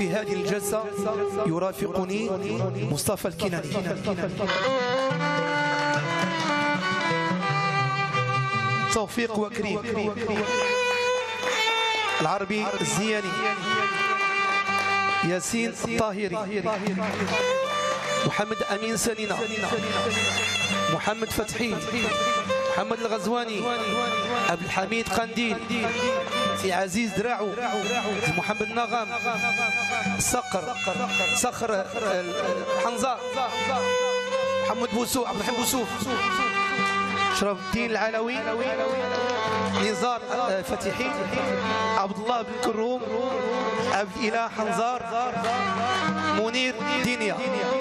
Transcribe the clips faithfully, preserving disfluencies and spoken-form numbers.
وفي هذه الجلسة يرافقني مصطفى الكناني. توفيق وكريم، العربي الزياني، ياسين الطاهري، محمد أمين سنينة، محمد فتحي، محمد الغزواني، عبد الحميد قنديل، سي عزيز دراعو، سي محمد نغام، صقر صخر حنظار، محمد بوسوف، عبد الحميد بوسوف، شرف الدين العلوي، نزار فتحي، عبد الله بن كروم، عبد الإله حنظار، منير دينيا.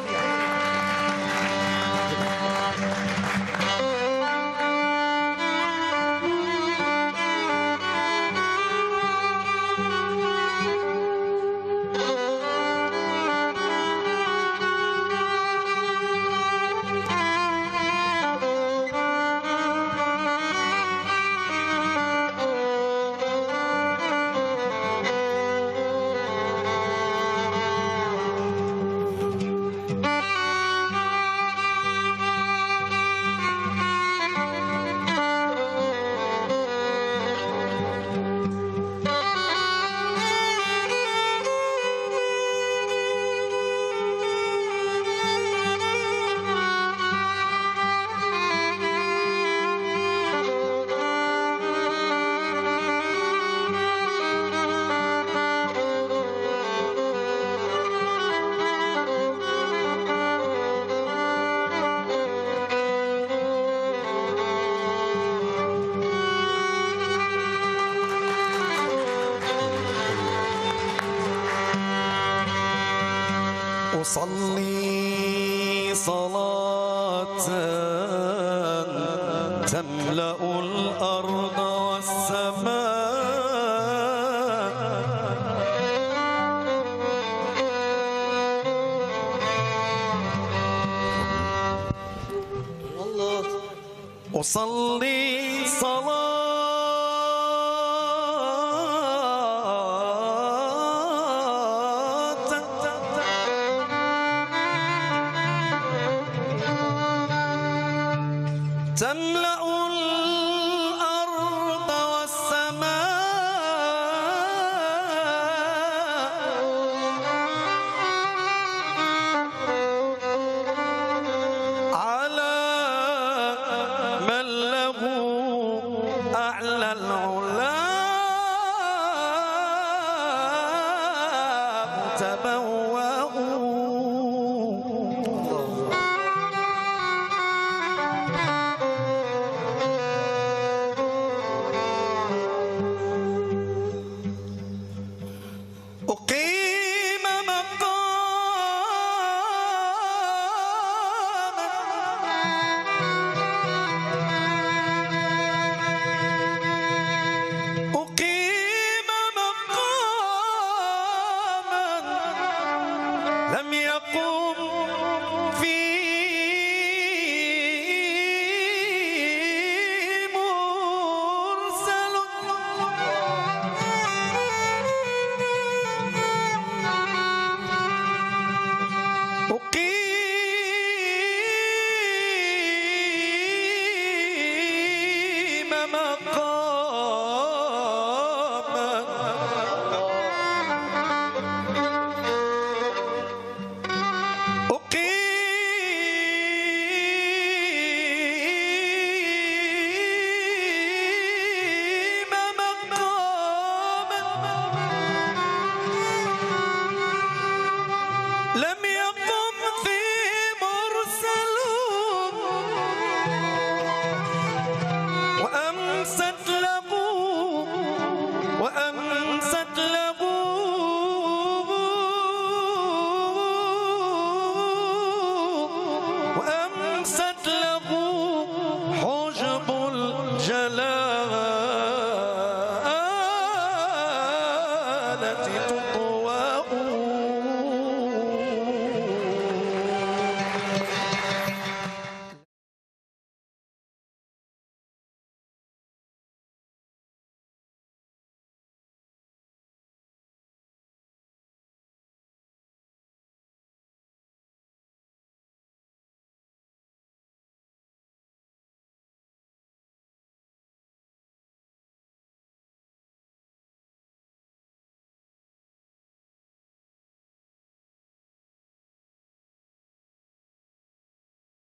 أصلي صلاة تملأ الأرض والسماء الله أصلي صلاة تملأ الأرض والسماء على من له أعلى العلا متبوأ. أقيم مقاما أقيم مقاما لم يقم فيه مرسل أقيم مقاما أقيم مقاما لم يقم فيه مرسل وأمست له وأمست له وأمست له حجب الجلال